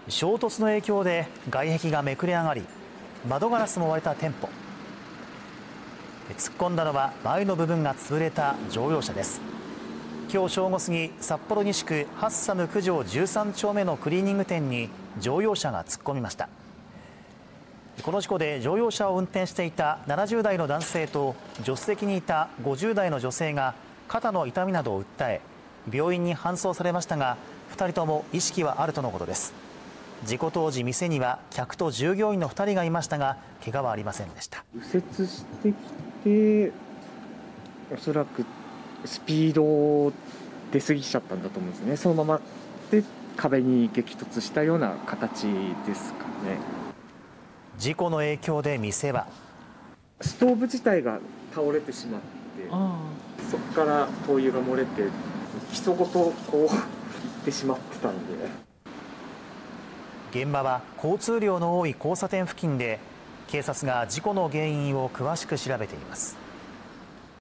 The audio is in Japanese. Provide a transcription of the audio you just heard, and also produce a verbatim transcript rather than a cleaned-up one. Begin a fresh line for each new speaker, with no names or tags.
衝突の影響で外壁がめくれ上がり、窓ガラスも割れた店舗。突っ込んだのは前の部分が潰れた乗用車です。今日正午過ぎ、札幌西区ハッサム九条じゅうさん丁目のクリーニング店に乗用車が突っ込みました。この事故で乗用車を運転していたななじゅう代の男性と助手席にいたごじゅう代の女性が肩の痛みなどを訴え、病院に搬送されましたが、ふたりとも意識はあるとのことです。事故当時、店には客と従業員のふたりがいましたが、怪我はありませんでした。
右折してきて、おそらくスピード出過ぎちゃったんだと思うんですね。そのままで壁に激突したような形ですかね。
事故の影響で店は
ストーブ自体が倒れてしまって、そこから灯油が漏れて基礎ごとこういってしまってたんで。
現場は交通量の多い交差点付近で、警察が事故の原因を詳しく調べています。